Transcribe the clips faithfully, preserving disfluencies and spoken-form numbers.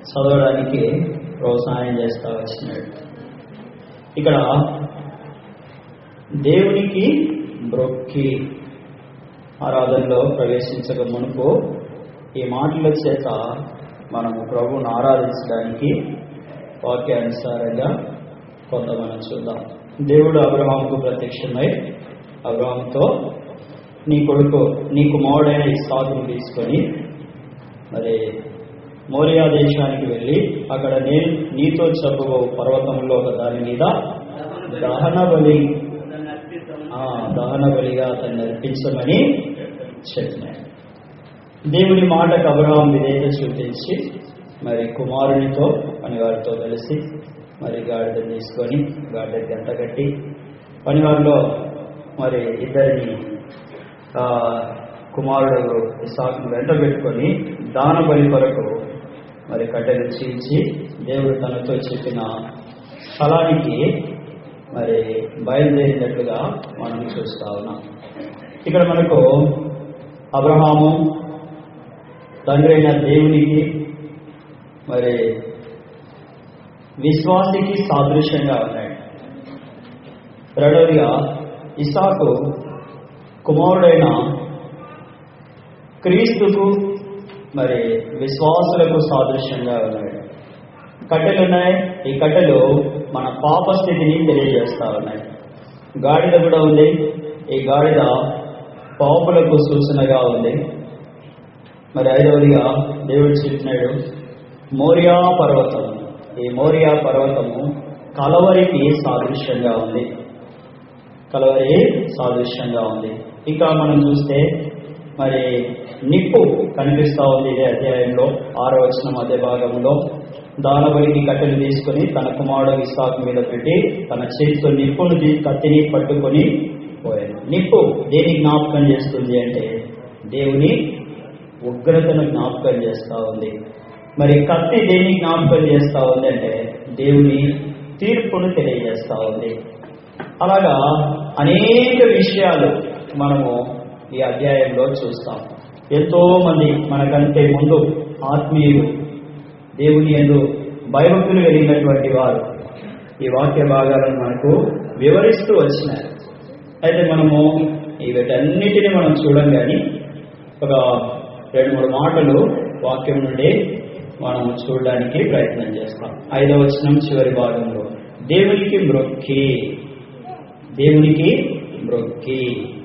చదవడానికి ప్రోత్సాహం చేస్తూ వచ్చినాడు. ఇక్కడ దేవునికి మ్రొక్కి ఆరాధనలో ప్రవేశించక మునుపు ఈ మాటల చేత మనము ప్రభువును ఆరాధించడానికి వాక్యానుసారంగా కొంత మనం చూద్దాం. దేవుడు అబ్రహాముకు ప్రత్యక్షమై అబ్రహాముతో నీ కొడుకు నీ కుమారుడైన ఇస్సాకును తీసుకొని మరి మోరియా దేశానికి వెళ్ళి అక్కడ నేను నీతో చెప్పబో పర్వతంలో ఒక దాని మీద దహన బలి దహన బలిగా అతన్ని అర్పించమని చెప్పినాడు. దేవుని మాటకు అబ్రహాం విధేయత చూపించి మరి కుమారునితో పనివారితో కలిసి మరి గాడిదను తీసుకొని గాడిద గంట కట్టి పనివారిలో మరి ఇద్దరిని కుమారుడు ఇస్సాకును వెంట పెట్టుకొని దాన బలి కొరకు మరి కట్టెలు చీల్చి దేవుడు తనతో చెప్పిన స్థలానికి మరి బయలుదేరినట్లుగా మనం చూస్తా ఉన్నాం. ఇక్కడ మనకు అబ్రహాము తండ్రి అయిన దేవునికి మరి విశ్వాసికి సాదృశ్యంగా ఉన్నాడు. రెండవదిగా ఇస్సాకు కుమారుడైన క్రీస్తుకు మరి విశ్వాసులకు సాదృశ్యంగా ఉన్నాడు. కట్టెలు ఉన్నాయి. ఈ కట్టెలు మన పాప స్థితిని తెలియజేస్తా ఉన్నాయి. గాడిద కూడా ఉంది. ఈ గాడిద పాపులకు సూచనగా ఉంది. మరి ఐదవదిగా దేవుడు చెప్పినాడు మోరియా పర్వతం. ఈ మోరియా పర్వతము కలవరికి సాదృశ్యంగా ఉంది. కలవరి సాదృశ్యంగా ఉంది. ఇంకా మనం చూస్తే మరి నిప్పు కనిపిస్తూ ఉంది ఇదే అధ్యాయంలో ఆరో వచనం మధ్య భాగంలో. దానబలికి కట్టెలు తీసుకుని తన కుమారుడు ఇస్సాకు మీద పెట్టి తన చేతితో నిప్పును కత్తిని పట్టుకొని పోయాడు. నిప్పు దేని జ్ఞాపకం చేస్తుంది అంటే దేవుని ఉగ్రతను జ్ఞాపకం చేస్తూ ఉంది. మరి కత్తి దేని జ్ఞాపకం చేస్తూ ఉంది అంటే దేవుని తీర్పును తెలియజేస్తూ ఉంది. అలాగా అనేక విషయాలు మనము ఈ అధ్యాయంలో చూస్తాం. ఎంతో మంది మనకంటే ముందు ఆత్మీయులు దేవుని యందు భయభక్తులు కలిగినటువంటి వారు ఈ వాక్య భాగాలను మనకు వివరిస్తూ వచ్చినారు. అయితే మనము ఈ వీటన్నిటిని మనం చూడం కానీ ఒక రెండు మూడు మాటలు వాక్యం నుండి మనము చూడడానికి ప్రయత్నం చేస్తాం. ఐదవ వచనం చివరి భాగంలో దేవునికి మ్రొక్కి దేవునికి మ్రొక్కి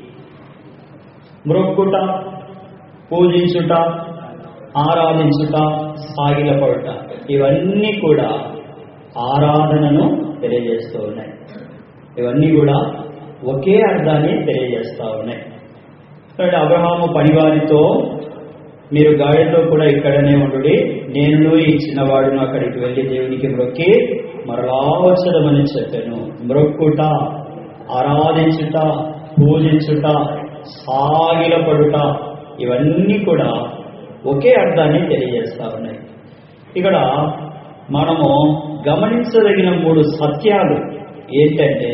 మ్రొక్కుట, పూజించుట, ఆరాధించుట, సాగిలపడుట ఇవన్నీ కూడా ఆరాధనను తెలియజేస్తూ ఉన్నాయి. ఇవన్నీ కూడా ఒకే అర్థాన్ని తెలియజేస్తూ ఉన్నాయి. కాబట్టి అబ్రహాము పనివారితో మీరు గాడితో కూడా ఇక్కడనే ఉండుడి, నేను ఈ చిన్నవాడును అక్కడికి వెళ్ళి దేవునికి మ్రొక్కి మరలా వచ్చదమని చెప్పాను. మ్రొక్కుట, ఆరాధించుట, పూజించుట, సాగిలపడుట ఇవన్నీ కూడా ఒకే అర్థాన్ని తెలియజేస్తా ఉన్నాయి. ఇక్కడ మనము గమనించదగిన మూడు సత్యాలు ఏంటంటే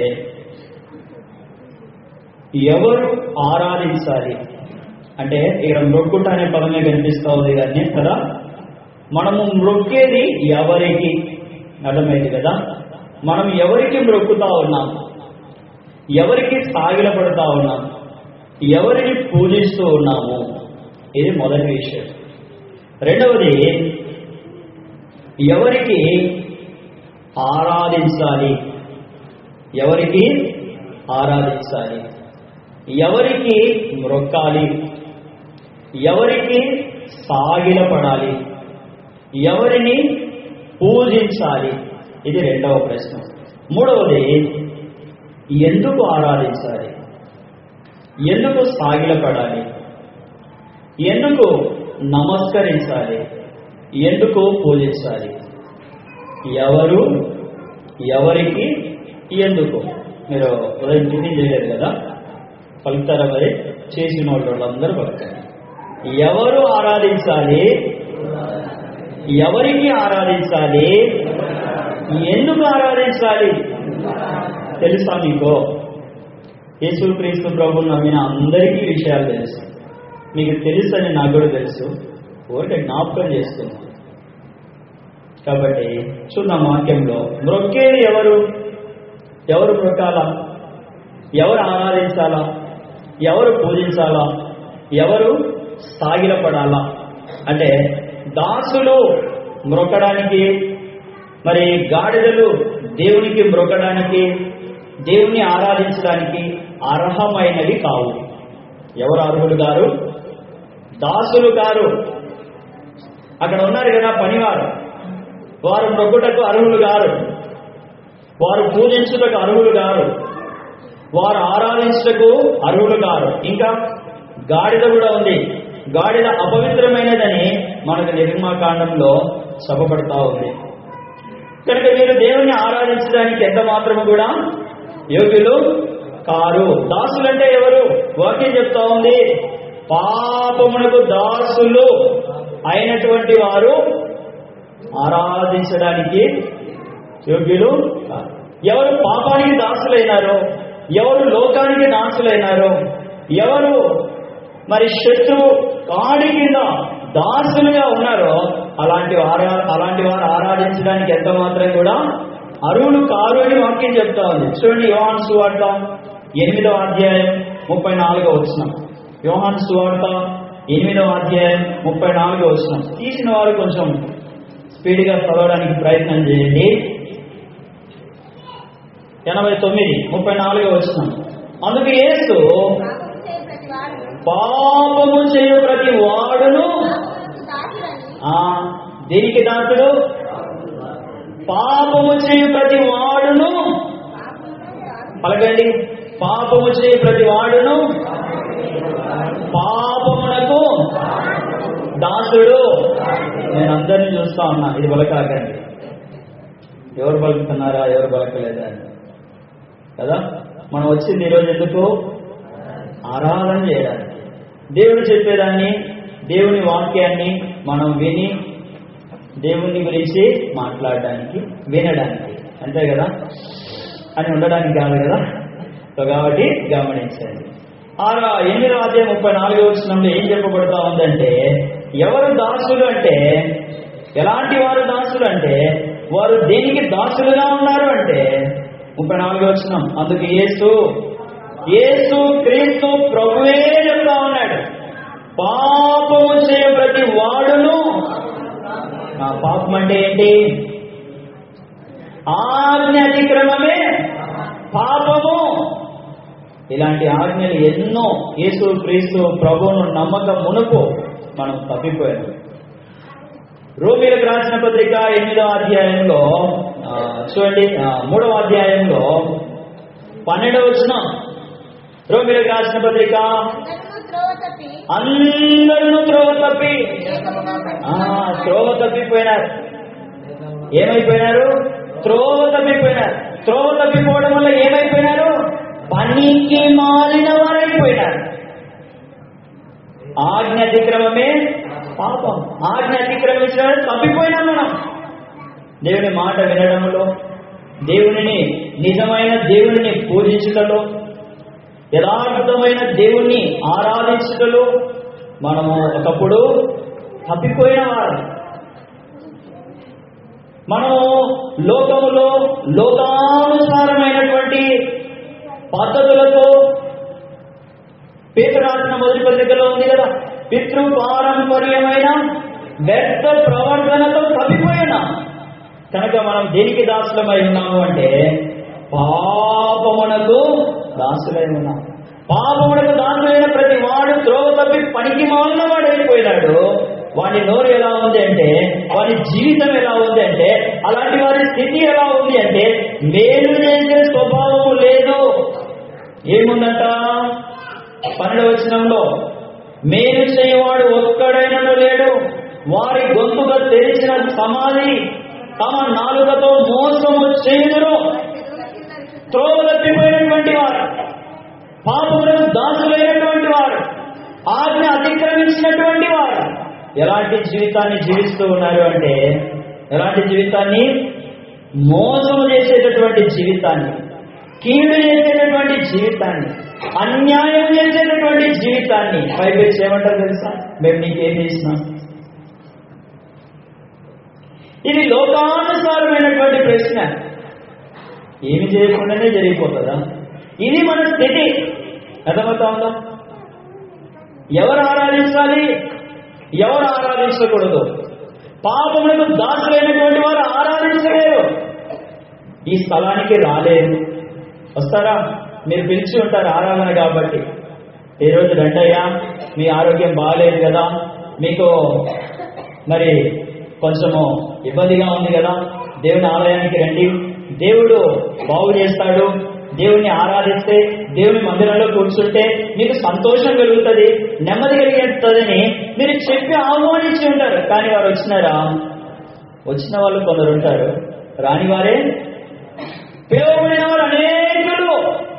ఎవరు ఆరాధించాలి అంటే ఇక్కడ మ్రొక్కుట అనే పదమే కనిపిస్తూ ఉంది కానీ కదా మనము మ్రొక్కేది ఎవరికి అర్థమైంది కదా. మనం ఎవరికి మ్రొక్కుతా ఉన్నాం, ఎవరికి సాగిలపడుతూ ఉన్నాం, ఎవరిని పూజిస్తూ ఉన్నాము, ఇది మొదటి విషయం. రెండవది ఎవరికి ఆరాధించాలి, ఎవరికి ఆరాధించాలి, ఎవరికి మ్రొక్కాలి, ఎవరికి సాగిలపడాలి, ఎవరిని పూజించాలి, ఇది రెండవ ప్రశ్న. మూడవది ఎందుకు ఆరాధించాలి, ఎందుకు సాగిలపడాలి, ఎందుకు నమస్కరించాలి, ఎందుకు పూజించాలి, ఎవరు, ఎవరికి, ఎందుకు. మీరు ఉదయం టిఫిన్ చేయలేదు కదా, పలుకుతారా? మరి చేసిన వాళ్ళందరూ పలుకుతారు. ఎవరు ఆరాధించాలి, ఎవరికి ఆరాధించాలి, ఎందుకు ఆరాధించాలి తెలుసా మీకు? యేసుక్రీస్తు ప్రభువును నమ్మిన అందరికీ విషయాలు తెలుసు. మీకు తెలుసు అని నాకు కూడా తెలుసు. ఊరికే జ్ఞాపకం చేస్తున్నాను. కాబట్టి చూద్దాం వాక్యంలో, మ్రొక్కేది ఎవరు? ఎవరు మ్రొక్కాలా? ఎవరు ఆరాధించాలా? ఎవరు పూజించాలా? ఎవరు సాగిలపడాలా? అంటే దాసులు మ్రొక్కడానికి, మరి గాడిదలు దేవునికి మ్రొక్కడానికి, దేవుని ఆరాధించడానికి అర్హమైనవి కావు. ఎవరు అర్హులు గారు? దాసులు గారు. అక్కడ ఉన్నారు కదా పనివారు, వారు మ్రొక్కుటకు అర్హులు గారు, వారు పూజించుటకు అర్హులు గారు, వారు ఆరాధించుటకు అర్హులు గారు. ఇంకా గాడిద కూడా ఉంది. గాడిద అపవిత్రమైనదని మనకు నిర్మాకాండంలో చెప్పబడతా ఉంది. కనుక మీరు దేవుణ్ణి ఆరాధించడానికి ఎంత మాత్రము కూడా యోగ్యులు కారు. దాసులంటే ఎవరు? వాక్యం చెప్తా ఉంది, పాపమునకు దాసులు అయినటువంటి వారు ఆరాధించడానికి యోగ్యులు కారు. ఎవరు పాపానికి దాసులైనారో, ఎవరు లోకానికి దాసులైనారో, ఎవరు మరి శత్రువు కాడి కింద దాసులుగా ఉన్నారో అలాంటి ఆరా అలాంటి వారు ఆరాధించడానికి ఎంత మాత్రం కూడా అర్హులు కారు అని వాక్యం చెప్తా ఉంది. చూడండి, యోహాను సువార్త ఎనిమిదవ అధ్యాయం ముప్పై నాలుగో వచనం. యోహాను సువార్త ఎనిమిదవ అధ్యాయం ముప్పై నాలుగో వచనం. తీసిన వారు కొంచెం స్పీడ్గా చదవడానికి ప్రయత్నం చేయండి. ఎనభై తొమ్మిది ముప్పై నాలుగో వచనం. అందుకు యేసు, పాపము చేయు ప్రతి వాడును దేనికి దాసుడు? పాపము చేయు ప్రతి వాడును, పలకండి, పాపము చేయు ప్రతి వాడును పాపమునకు దాసుడు. నేను అందరినీ చూస్తా ఉన్నా, ఇది బలకాకండి. ఎవరు బలుకుతున్నారా, ఎవరు బలకలేదా కదా. మనం వచ్చింది ఈరోజు ఎందుకు? ఆరాధన చేయడానికి, దేవుడు చెప్పేదాన్ని, దేవుని వాక్యాన్ని మనం విని దేవుని గురించి మాట్లాడడానికి, వినడానికి, అంతే కదా, అని ఉండడానికి కాదు కదా. సో కాబట్టి గమనించండి. ఆరా ఎనిమిదో అధ్యాయం ముప్పై నాలుగో వచనంలో ఏం చెప్పబడతా ఉందంటే, ఎవరు దాసులు అంటే, ఎలాంటి వారు దాసులు అంటే, వారు దేనికి దాసులుగా ఉన్నారు అంటే, ముప్పై నాలుగో వచనం. అందుకు యేసు యేసు క్రీస్తు ప్రభువే చెప్తా ఉన్నాడు, పాపము చేయ ప్రతి వాడును. పాపం అంటే ఏంటి? ఆజ్ఞ అతిక్రమమే పాపము. ఇలాంటి ఆజ్ఞలు ఎన్నో యేసు క్రీస్తు ప్రభువును నమ్మకం మునుపు మనం తప్పిపోయాం. రోమీయులకు రాసిన పత్రిక ఎనిమిదవ అధ్యాయంలో చూడండి, మూడవ అధ్యాయంలో పన్నెండవ వచనం. రోమీయులకు రాసిన పత్రిక, అందరూ త్రోవ తప్పి త్రోవ తప్పిపోయినారు. ఏమైపోయినారు? త్రోవ తప్పిపోయినారు. త్రోవ తప్పిపోవడం వల్ల ఏమైపోయినారు? పనికి మాలిన వారైపోయినారు. ఆజ్ఞ అతిక్రమమే పాపం. ఆజ్ఞ అతిక్రమించిన తప్పిపోయినాం మనం. దేవుని మాట వినడంలో, దేవునిని నిజమైన దేవుని పూజించుటలో, యథార్థమైన దేవుణ్ణి ఆరాధించుటలో మనము ఒకప్పుడు తప్పిపోయిన వారు. మనము లోకములో లోకానుసారమైనటువంటి పద్ధతులతో, పేతురు రాసిన మొదటి పత్రికలో ఉంది కదా, పితృ పారంపర్యమైన వ్యర్థ ప్రవర్తనతో తప్పిపోయినా. కనుక మనం దేనికి దాసులమై ఉన్నాము అంటే, పాపమునకు దాసులై ఉన్నాం. పాపమునకు దాసులైన ప్రతి వాడు త్రోవ తప్పి పనికి మాలిన వాడైపోయినాడు. వాడి నోరు ఎలా ఉంది అంటే, వాడి జీవితం ఎలా ఉంది అంటే, అలాంటి వారి స్థితి ఎలా ఉంది అంటే, మేలు చేసే స్వభావం లేదు. ఏముందంట? పన్నెండవ వచనంలో, మేలు చేయవాడు ఒక్కడైనను లేడు, వారి గొంతుగా తెరిచిన సమాధి తమ నాలుకతో మోసము చేయుదురు. త్రోవ తప్పిపోయినటువంటి వారు, పాపములకు దాసులైనటువంటి వారు, ఆజ్ఞ అతిక్రమించినటువంటి వారు ఎలాంటి జీవితాన్ని జీవిస్తూ ఉన్నారు అంటే, ఎలాంటి జీవితాన్ని? మోసము చేసేటటువంటి జీవితాన్ని, కీడు చేసేటటువంటి జీవితాన్ని, అన్యాయం చేసేటటువంటి జీవితాన్ని. పైపేసి ఏమంటారు తెలుసా? మేము నీకేం చేసినాం? ఇది లోకానుసారమైనటువంటి ప్రశ్న. ఏమి చేయకుండానే జరిగిపోతుందా? ఇది మన స్థితి. అర్థమవుతా ఉందా? ఎవరు ఆరాధించాలి, ఎవరు ఆరాధించకూడదు? పాపములకు దాసులైనటువంటి వారు ఆరాధించలేరు, ఈ స్థలానికి రాలేరు. వస్తారా? మీరు పిలిచి ఉంటారు ఆరాధన కాబట్టి. ఈ రోజు రండయ్యా, మీ ఆరోగ్యం బాగాలేదు కదా, మీకు మరి కొంచెము ఇబ్బందిగా ఉంది కదా, దేవుని ఆలయానికి రండి, దేవుడు బాగు చేస్తాడు, దేవుణ్ణి ఆరాధిస్తే, దేవుని మందిరంలో కూర్చుంటే మీకు సంతోషం కలుగుతుంది, నెమ్మది కలిగిస్తుందని మీరు చెప్పి ఆహ్వానించి ఉంటారు. కానీ వారు వచ్చినారా? వచ్చిన వాళ్ళు కొందరు ఉంటారు, రాని వారే పిలువబడిన వారు అనేకులు,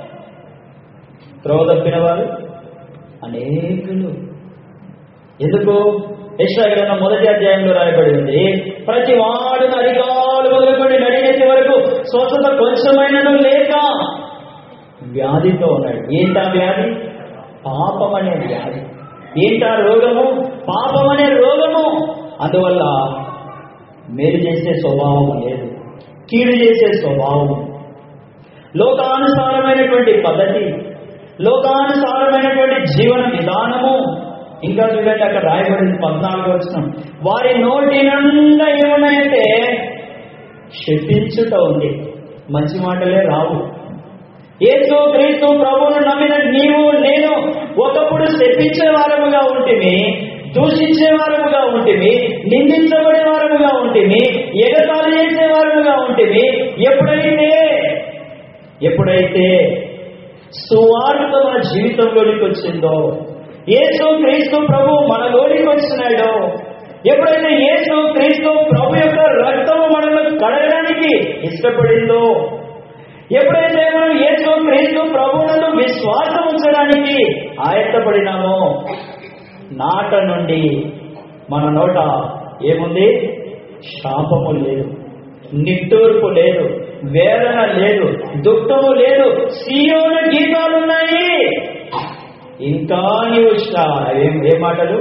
త్రోవ తప్పిన వారు అనేకులు. ఎందుకు? యెషయా గ్రంథం మొదటి అధ్యాయంలో రాయబడి ఉంది, ప్రతి వాడు అరికాలు మొదలుకొని నడినెత్తి వరకు స్వస్థత కొంచెమైనను లేక వ్యాధితో ఉన్నాడు. ఏంటా వ్యాధి? పాపం అనే వ్యాధి. ఏంటా రోగము? పాపం అనే రోగము. అందువల్ల మేలు చేసే స్వభావం లేదు, కీడు చేసే స్వభావం, లోకానుసారమైనటువంటి పద్ధతి, లోకానుసారమైనటువంటి జీవన విధానము. ఇంకా చూడండి, అక్కడ రాయబడింది పద్నాలుగు వచనం, వారి నోటి నిండా ఏమున్నాయంటే శపించుట ఉంది, మంచి మాటలే రావు. యేసు క్రీస్తు ప్రభువును నమ్మిన నీవు నేను ఒకప్పుడు శపించే వారముగా ఉంటిమి, దూషించే వారముగా ఉంటిమి, నిందించబడే వారముగా ఉంటిమి, ఎగతాళి చేసే వారముగా ఉంటిమి. ఎప్పుడైతే ఎప్పుడైతే సువార్త మన జీవితంలోనికి వచ్చిందో, యేసు క్రీస్తు ప్రభు మనలోనికి వచ్చినాడో, ఎప్పుడైతే యేసు క్రీస్తు ప్రభు యొక్క రక్తము మనల్ని కడగడానికి ఇష్టపడిందో, ఎప్పుడైతే మనం యేసు క్రీస్తు ప్రభువునందు విశ్వాసం ఉంచడానికి ఆయత్తపడినామో, నాట నుండి మన నోట ఏముంది? శాపము లేదు, నిట్టూర్పు లేదు, వేదన లేదు, దుఃఖము లేదు, సీయోను గీతాలున్నాయి. ఇంకా నీవు ఏం ఏ మాటలు?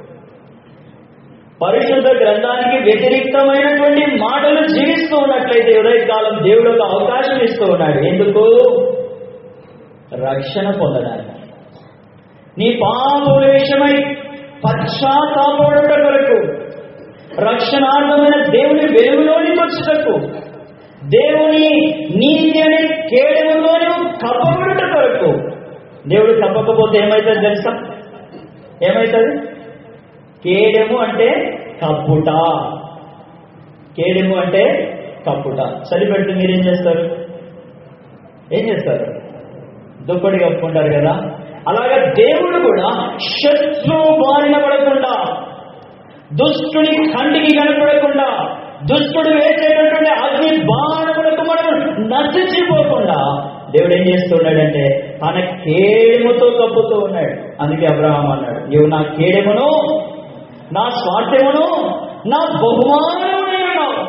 పరిశుద్ధ గ్రంథానికి వ్యతిరేక్తమైనటువంటి మాటలు జీవిస్తూ ఉన్నట్లయితే ఉదయకాలం దేవుడు ఒక అవకాశం ఇస్తూ ఉన్నాడు. ఎందుకు? రక్షణ పొందడానికి, నీ పాపముల విషయమై పశ్చాత్తాపడుట కొరకు, రక్షణార్థమైన దేవుని వెలుగులోనికి వచ్చుటకు, దేవుని నీతి అనే కేడములోని కప్పబడుట కొరకు. దేవుడు కప్పకపోతే ఏమవుతుంది తెలుసా? ఏమవుతుంది? కేడెము అంటే కప్పుట, కేడెము అంటే కప్పుట. చలి పెడితే మీరేం చేస్తారు? ఏం చేస్తారు? దుప్పటి కప్పుకుంటారు కదా. అలాగే దేవుడు కూడా శత్రువు బారిన పడకుండా, దుష్టుని కంటికి కనపడకుండా, దుష్టుడు వేసేటటువంటి అగ్ని బాణములకు మనం నశించిపోకుండా దేవుడు ఏం చేస్తున్నాడంటే తన కేడెముతో కప్పుతూ ఉన్నాడు. అందుకే అబ్రహాం అన్నాడు, నీవు నా కేడెమును, నా స్వార్థ్యమును, నా బహుమానమును.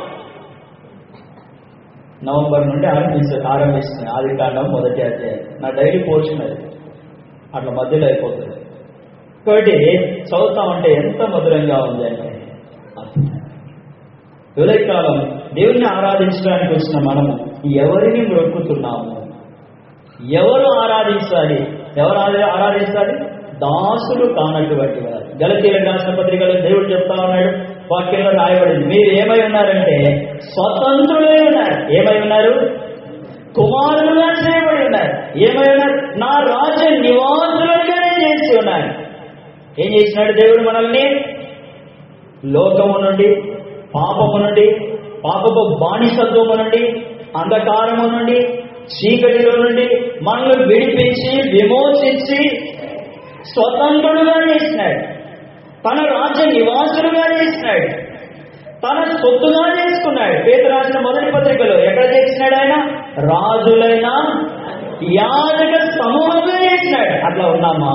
నవంబర్ నుండి ఆరంభిస్తు ఆరంభిస్తుంది ఆది కాండం మొదటి అధ్యాయం. నా డైలీ పోర్షన్ అది, అట్లా మధ్యలో అయిపోతుంది. కాబట్టి చదువుతామంటే ఎంత మధురంగా ఉంది అంటే, ఉదయకాలం దేవుణ్ణి ఆరాధించడానికి వచ్చిన మనము ఎవరిని మొక్కుతున్నాము? ఎవరు ఆరాధించాలి? ఎవరు ఆరాధించాలి? దాసులు కానటువంటి వారు. గలతీయులకు రాసిన పత్రికలో దేవుడు చెప్తా ఉన్నాడు, వాక్యంలో రాయబడింది, మీరు ఏమై ఉన్నారంటే స్వతంత్రులై ఉన్నారు. ఏమై ఉన్నారు? కుమారులుగా చేయబడి ఉన్నారు. ఏమై ఉన్నారు? నా రాజ్య నివాసులుగానే చేసి ఉన్నారు. ఏం చేసినాడు దేవుడు? మనల్ని లోకము నుండి, పాపము నుండి, పాపపు బానిసత్వము నుండి, అంధకారము నుండి, చీకటిలో నుండి మనల్ని విడిపించి విమోచించి స్వతంత్రుడుగా చేసినాడు. తన రాజ్య నివాసులుగా చేసినాడు. తన సొత్తుగా చేసుకున్నాడు. పేతురు రాసిన మొదటి పత్రికలో ఎక్కడ చేసినాడు? ఆయన రాజులైన యాజక సమూహంగా చేసినాడు. అట్లా ఉన్నామా?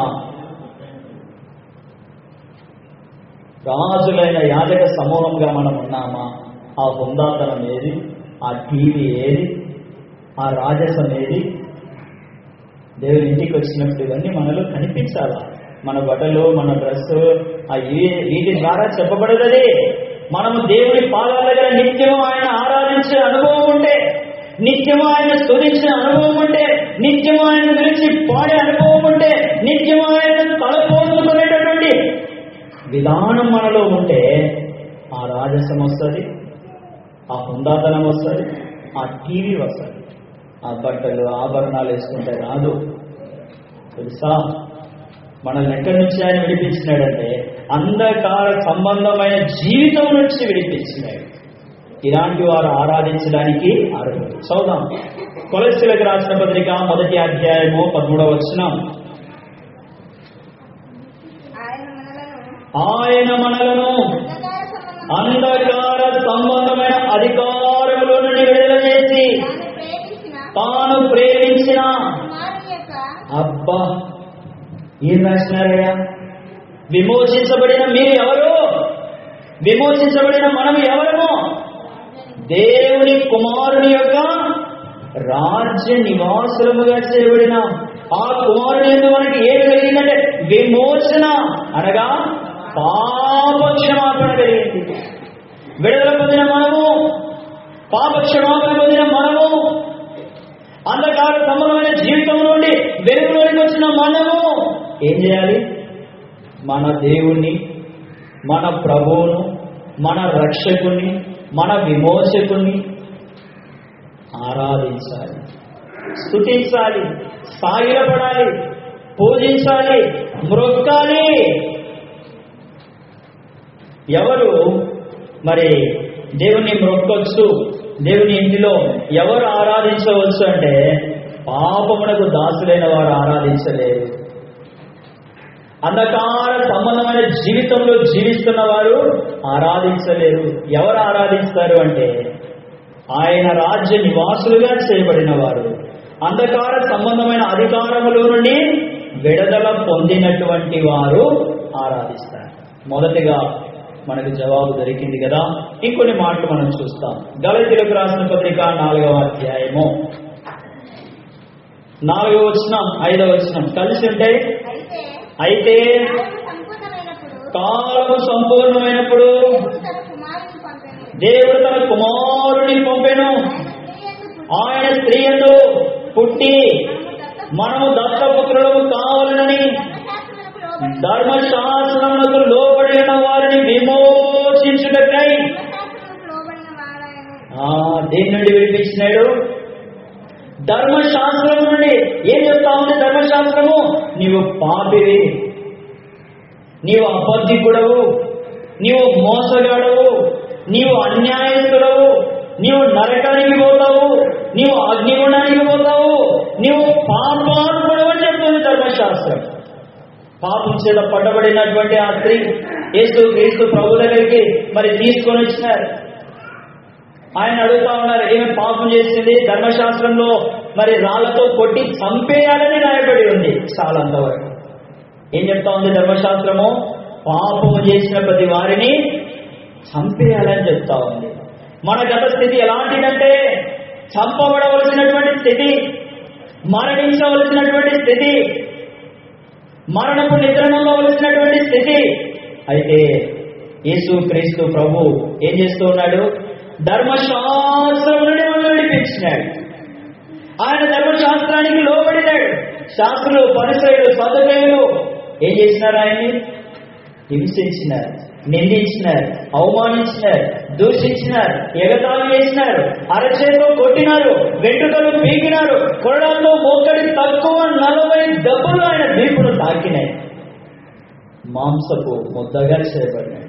రాజులైన యాజక సమూహంగా మనం ఉన్నామా? ఆ హుందాతనం ఏది? ఆ టీవీ ఏది? ఆ రాజసం ఏది? దేవుని ఇంటికి వచ్చినప్పుడు ఇవన్నీ మనలో కనిపించాలా? మన బట్టలు, మన డ్రెస్, ఆ వీటి ద్వారా చెప్పబడదది మనము దేవుని పాదాల దగ్గర నిత్యము ఆయన ఆరాధించే అనుభవం ఉంటే, నిత్యము ఆయన స్తుతించే అనుభవం ఉంటే, నిత్యము ఆయన గురించి పాడే అనుభవం ఉంటే, నిత్యము ఆయన తలపోసుకునేటటువంటి విధానం మనలో ఉంటే ఆ రాజసం వస్తుంది, ఆ హుందాతనం వస్తుంది, ఆ టీవీ వస్తుంది. ఆ బట్టలు ఆభరణాలు వేసుకుంటే రాదు. తెలుసా, మనల్ని ఎక్కడి నుంచి ఆయన విడిపించినాడంటే అంధకార సంబంధమైన జీవితం నుంచి విడిపించినాడు. ఇలాంటి వారు ఆరాధించడానికి అర్హులు. చదువుదాం. కొలస్సీలకు రాసిన పత్రిక మొదటి అధ్యాయము పదమూడవ వచనం. ఆయన మనలను అంధకార సంబంధమైన అధికారములో నుండి విడుదల చేసి తాను ప్రేమించిన, అబ్బా ఏం రాసినారయ్యా, విమోచించబడిన మీరు ఎవరు? విమోచించబడిన మనం ఎవరము? దేవుని కుమారుని యొక్క రాజ్య నివాసులముగా చేయబడిన ఆ కుమారుని యొక్క మనకి ఏమి కలిగిందంటే విమోచన, అనగా పాప క్షమాపణ కలిగింది. విడుదల పొందిన మనము, పాప క్షమాపణ పొందిన మనము, అంధకార సంబంధమైన జీవితం నుండి వెలుగులోకి వచ్చిన మనము ఏం చేయాలి? మన దేవుణ్ణి, మన ప్రభువును, మన రక్షకుని, మన విమోచకుని ఆరాధించాలి, స్తుతించాలి, సాగిలపడాలి, పూజించాలి, మ్రొక్కాలి. ఎవరు మరి దేవుణ్ణి మ్రొక్కొచ్చు, దేవుని ఇంటిలో ఎవరు ఆరాధించవచ్చు అంటే పాపమునకు దాసులైన వారు ఆరాధించలేరు. అంధకార సంబంధమైన జీవితంలో జీవిస్తున్న వారు ఆరాధించలేరు. ఎవరు ఆరాధిస్తారు అంటే ఆయన రాజ్య నివాసులుగా చేయబడిన వారు, అంధకార సంబంధమైన అధికారముల నుండి విడుదల పొందినటువంటి వారు ఆరాధిస్తారు. మొదటిగా మనకు జవాబు దొరికింది కదా. ఇంకొన్ని మాటలు మనం చూస్తాం. గలతీయులకు రాసిన పత్రిక నాలుగవ అధ్యాయము నాలుగవ వచనం, ఐదవ వచనం కలిసి ఉంటాయి. అయితే కాలము సంపూర్ణమైనప్పుడు దేవుడు తన కుమారుని పంపెను. ఆయన స్త్రీ యందు పుట్టి మనము దత్తపుత్రులకు కావాలని ధర్మశాస్త్రములకు లోబడిన వారిని విమోచించుటకై దేని నుండి విడిపించినాడు? ధర్మశాస్త్రం నుండి. ఏం చెప్తా ఉంది ధర్మశాస్త్రము? నీవు పాపివి, నీవు అబద్ధికుడవు, నీవు మోసగాడవు, నీవు అన్యాయస్తుడవు, నీవు నరకానికి పోతావు, నీవు అగ్నిగుండానికి పోతావు, నీవు పాపాత్ముడవు అని చెప్తుంది ధర్మశాస్త్రం. పాపం చేత పట్టబడినటువంటి ఆ స్త్రీ యేసు క్రీస్తు ప్రభు దగ్గరికి మరి తీసుకొని వచ్చినారు. ఆయన అడుగుతా ఉన్నారు, ఏమి పాపం చేసింది? ధర్మశాస్త్రంలో మరి రాళ్లతో కొట్టి చంపేయాలని రాయబడి ఉంది. చాలా అంతవరకు ఏం చెప్తా ఉంది ధర్మశాస్త్రము? పాపము చేసిన ప్రతి వారిని చంపేయాలని చెప్తా ఉంది. మన గత స్థితి ఎలాంటిదంటే చంపబడవలసినటువంటి స్థితి, మరణించవలసినటువంటి స్థితి, మరణపు నిద్రలో వలసినటువంటి స్థితి. అయితే యేసు క్రీస్తు ప్రభు ఏం చేస్తూ ఉన్నాడు? ధర్మశాస్త్రం నుండి మనం విడిపించినాడు. ఆయన ధర్మశాస్త్రానికి లోబడినాడు. శాస్త్రులు, పరిసయ్యులు, సదుకాయులు ఏం చేసినారు? ఆయన్ని హింసించినారు, నిందించినారు, అవమానించినారు, దూషించినారు, ఎగతాళి చేసినారు, అరచేతో కొట్టినారు, వెంట్రుకలు పీకినారు, కొరడాల్లో మొక్కడి తక్కువ నలభై దెబ్బలు ఆయన వీపును తాకినాయి. మాంసపు ముద్దగా చేయబడినాడు.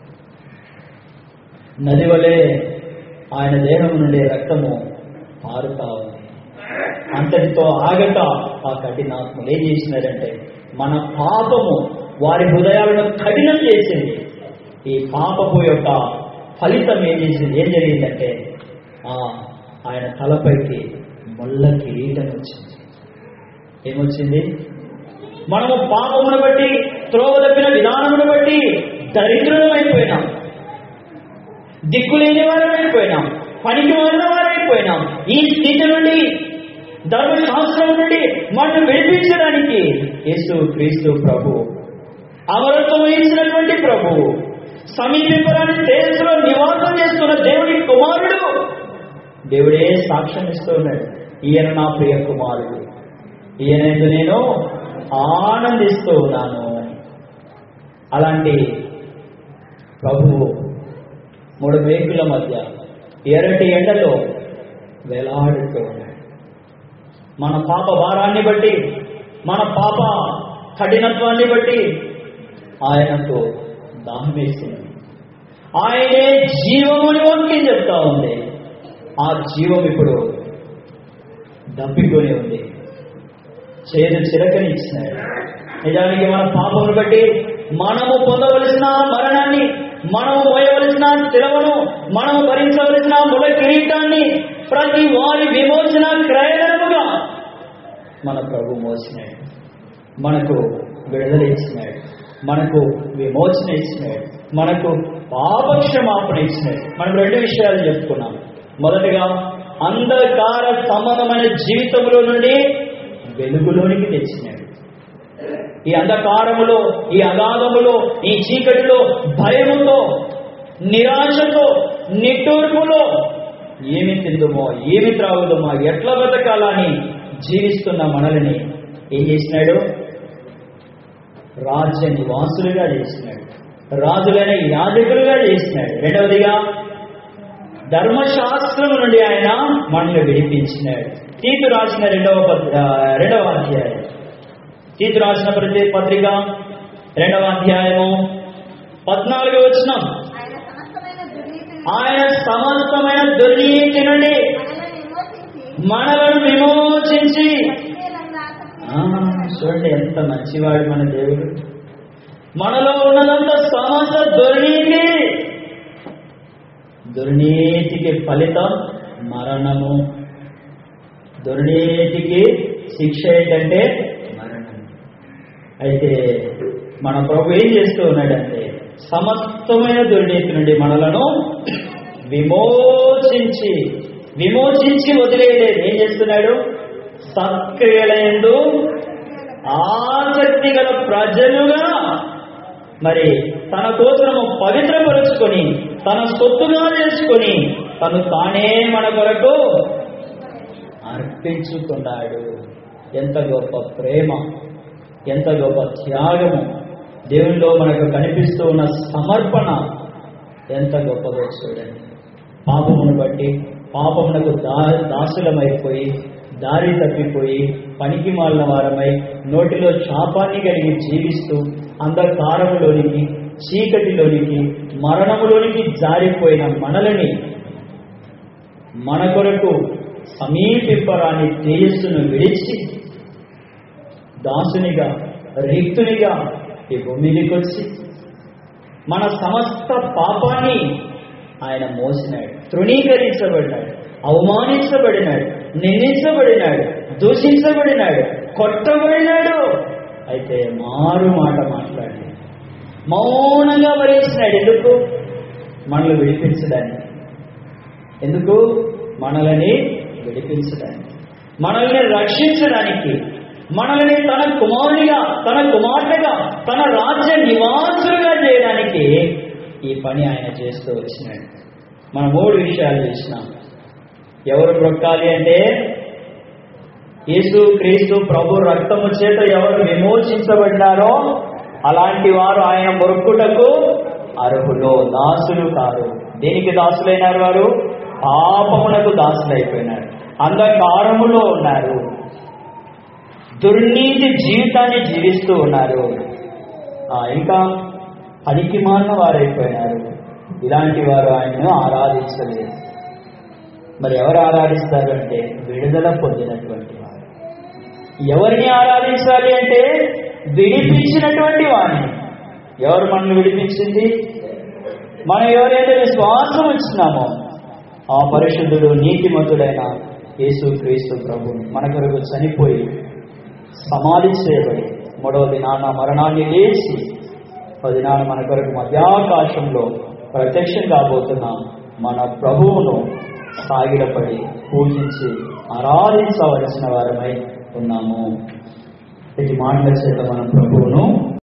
నది వలె ఆయన దేహం నుండి రక్తము పారుతా ఉంది. అంతటితో ఆగక ఆ కఠినాత్మలు ఏం చేసినారంటే మన పాపము వారి హృదయాలను కఠినం చేసింది. ఈ పాపపు యొక్క ఫలితం ఏం చేసింది? ఏం జరిగిందంటే ఆ ఆయన తలపైకి ముళ్ళ కిరీటం వచ్చింది. ఏమొచ్చింది? మనము పాపమును బట్టి, త్రోవ తప్పిన విధానమును బట్టి దరిద్రులం అయిపోయినాం, దిక్కులేని వారం అయిపోయినాం, పనికి మారిన వారైపోయినాం. ఈ స్థితి నుండి, ధర్మశాస్త్రం నుండి మనం విడిపించడానికి యేసు క్రీస్తు ప్రభు, అమరత్వం వహించినటువంటి ప్రభువు, సమీపింపరాని తేజస్సులో నివాసం చేస్తున్న దేవుడి కుమారుడు. దేవుడే సాక్ష్యం ఇస్తూ ఉన్నాడు, ఈయన నా ప్రియ కుమారుడు, ఈయన నేను ఆనందిస్తూ ఉన్నాను. అలాంటి ప్రభువు మూడు మేకుల మధ్య ఎర్రటి ఎండలో వేలాడుతూ ఉన్నాడు. మన పాప భారాన్ని బట్టి, మన పాప కఠినత్వాన్ని బట్టి ఆయనకు దాహం వేస్తుంది. ఆయనే జీవముని వాక్యం చెప్తా ఉంది. ఆ జీవం ఇప్పుడు దప్పికొని ఉంది, చేదు చిరకని ఇచ్చినాడు. నిజానికి మన పాపమును బట్టి మనము పొందవలసిన మరణాన్ని, మనము మోయవలసిన శిలవను, మనము భరించవలసిన ముల కిరీటాన్ని ప్రతి వారి విమోచన క్రయధనముగా మన ప్రభు మోసినాడు. మనకు విడుదల ఇచ్చినాడు, మనకు విమోచన ఇచ్చినాడు, మనకు పాపక్షమాపణ ఇచ్చినాడు. మనం రెండు విషయాలు చెప్పుకున్నాం. మొదటగా అంధకార సంబంధమైన జీవితంలో నుండి వెలుగులోనికి తెచ్చినాడు. ఈ అంధకారములో, ఈ అగాధములో, ఈ చీకటిలో భయముతో, నిరాశతో, నిట్టూర్పులో ఏమి తిందుమో, ఏమి త్రాగుదమో, ఎట్లా బతకాలని జీవిస్తున్న మనల్ని ఏం చేసినాడు? రాజ్య నివాసులుగా చేసినాడు, రాజులైన యాజకులుగా చేసినాడు. రెండవదిగా ధర్మశాస్త్రం నుండి ఆయన మనల్ని విడిపించినాడు. తీతు రాసిన రెండవ రెండవ అధ్యాయం, తీతు రాసిన ప్రతి పత్రిక రెండవ అధ్యాయము పద్నాలుగు వచనం, ఆయన సమస్తమైన దుర్నీతి నుండి మనలను విమోచించి, చూడండి ఎంత మంచివాడు మన దేవుడు. మనలో ఉన్నదంతా సమస్త దుర్నీతి, దుర్నీతికి ఫలితం మరణము. దుర్నీతికి శిక్ష ఏంటంటే మరణం. అయితే మన ప్రభు ఏం చేస్తూ ఉన్నాడంటే సమస్తమైన దుర్నీతి నుండి మనలను విమోచించి విమోచించి వదిలేయలేదు. ఏం చేస్తున్నాడు? సత్క్రియలందు ఆసక్తి గల ప్రజలుగా మరి తన కోసము పవిత్రపరుచుకొని, తన సొత్తుగా చేసుకొని, తను తానే మన కొరకు అర్పించుకున్నాడు. ఎంత గొప్ప ప్రేమ, ఎంత గొప్ప త్యాగము, దేవునిలో మనకు కనిపిస్తూ ఉన్న సమర్పణ ఎంత గొప్పదో చూడండి. పాపమును బట్టి పాపమునకు దా దాసులమైపోయి, దారి తప్పిపోయి, పనికి మాలిన వారమై, నోటిలో శాపాన్ని కలిగి జీవిస్తూ అంధకారములోనికి, చీకటిలోనికి, మరణములోనికి జారిపోయిన మనలని మన కొరకు సమీపింపరాని తేజస్సును విడిచి దాసునిగా, రిక్తునిగా ఈ భూమికి వచ్చి మన సమస్త పాపాన్ని ఆయన మోసినాడు. తృణీకరించబడినాడు, అవమానించబడినాడు, నిందించబడినాడు, దూషించబడినాడు, కొట్టబడినాడు. అయితే మారు మాట మాట్లాడి మౌనంగా భరించినాడు. ఎందుకు? మనల్ని విడిపించడానికి. ఎందుకు? మనల్ని విడిపించడానికి, మనల్ని రక్షించడానికి, మనల్ని తన కుమారునిగా, తన కుమార్తెగా, తన రాజ్య నివాసులుగా చేయడానికి ఈ పని ఆయన చేస్తూ వచ్చినాడు. మనం మూడు విషయాలు చూసినాం. ఎవరు బ్రొక్కాలి అంటే యేసు క్రీస్తు ప్రభు రక్తము చేత ఎవరు విమోచించబడ్డారో అలాంటి వారు ఆయన మొక్కుటకు అర్హులు, దాసులు కారు. దేనికి దాసులైనారు? వారు పాపమునకు దాసులైపోయినారు, అంధకారములో ఉన్నారు, దుర్నీతి జీవితాన్ని జీవిస్తూ ఉన్నారు, ఇంకా పనికి మాలిన వారైపోయినారు. ఇలాంటి వారు ఆయనను ఆరాధించలేదు. మరి ఎవరు ఆరాధిస్తారు అంటే విడుదల పొందినటువంటి వారు. ఎవరిని ఆరాధించాలి అంటే విడిపించినటువంటి వారిని. ఎవరు మనల్ని విడిపించింది? మనం ఎవరైతే విశ్వాసం ఇచ్చినామో ఆ పరిశుద్ధుడు, నీతిమంతుడైన యేసు క్రీస్తు ప్రభువు మన కొరకు చనిపోయి సమాధి చేయబడి మూడవ దినాన మరణాన్ని లేచి పదినాన మన కొరకు మధ్యాకాశంలో ప్రత్యక్షం కాబోతున్న మన ప్రభువును సాగిలపడి పూజించి ఆరాధించవలసిన వారమై ఉన్నాము. ఇది మాటల చేత మన ప్రభువును